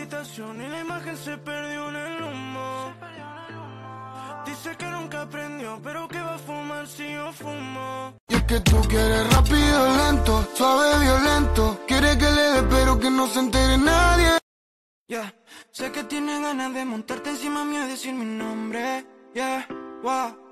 habitación y la imagen se perdió en el humo. Dice que nunca aprendió, pero que va a fumar si yo fumo. Y es que tú quieres rápido, lento, suave, violento. Quieres que le dé pero que no se entere nadie. Yeah, sé que tienes ganas de montarte encima mío y decir mi nombre. Yeah, wow.